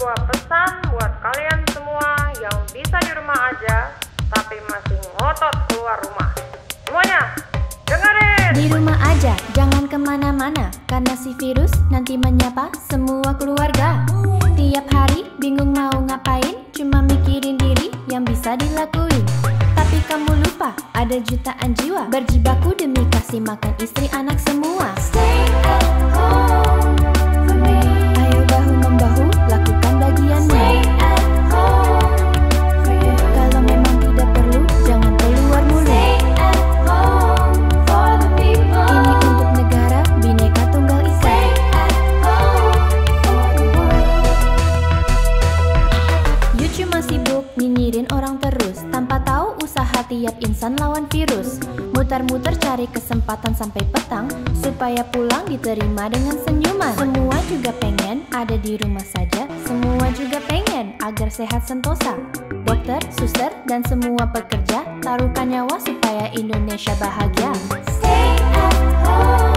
sebuah pesan buat kalian semua yang bisa di rumah aja tapi masih ngotot keluar rumah. Semuanya, dengerin! Di rumah aja, jangan kemana-mana, karena si virus nanti menyapa semua keluarga. Tiap hari bingung mau ngapain, cuma mikirin diri yang bisa dilakuin. Tapi kamu lupa, ada jutaan jiwa berjibaku demi kasih makan istri anak semua. Stay at home for me. Ayo bahu-membahu, lakukan bagianmu. Stay at home for you. Kalau memang tidak perlu, jangan keluar mulu. Stay at home for the people. Ini untuk negara, Bhinneka Tunggal Ika. Stay at home for the world. You cuma sibuk nyinyirin orang terus, tanpa tahu usaha tiap insan lawan virus. Muter-muter cari kesempatan sampai petang, supaya pulang diterima dengan senyuman. Semua juga pengen ada di rumah saja, semua juga pengen agar sehat sentosa. Dokter, suster, dan semua pekerja taruhkan nyawa supaya Indonesia bahagia. Stay at home.